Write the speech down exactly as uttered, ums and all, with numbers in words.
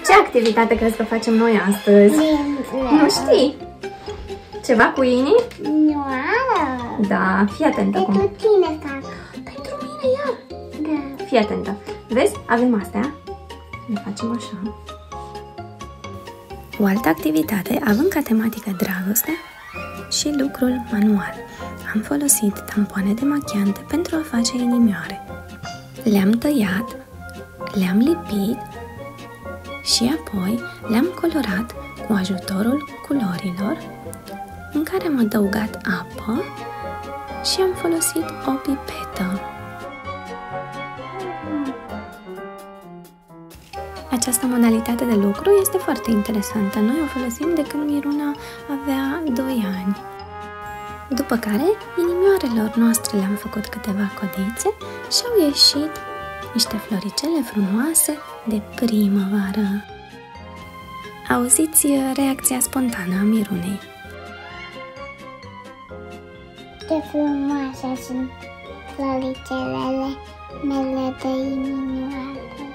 Ce activitate crezi că facem noi astăzi? Nu știi? Ceva cu inii? Nu. Da, fii atentă. Pentru cum. tine fac. Pentru mine iar? Da. Fii atentă. Vezi? Avem astea. Le facem așa. O altă activitate, având ca tematică dragostea și lucrul manual. Am folosit tampoane demachiante pentru a face inimioare. Le-am tăiat, le-am lipit și apoi le-am colorat cu ajutorul culorilor, în care am adăugat apă și am folosit o pipetă. Această modalitate de lucru este foarte interesantă. Noi o folosim de când Miruna avea doi ani. După care, inimioarelor noastre le-am făcut câteva codițe și au ieșit niște floricele frumoase de primăvară. Auziți reacția spontană a Mirunei. Ce frumoase sunt floricelele mele de inimioară.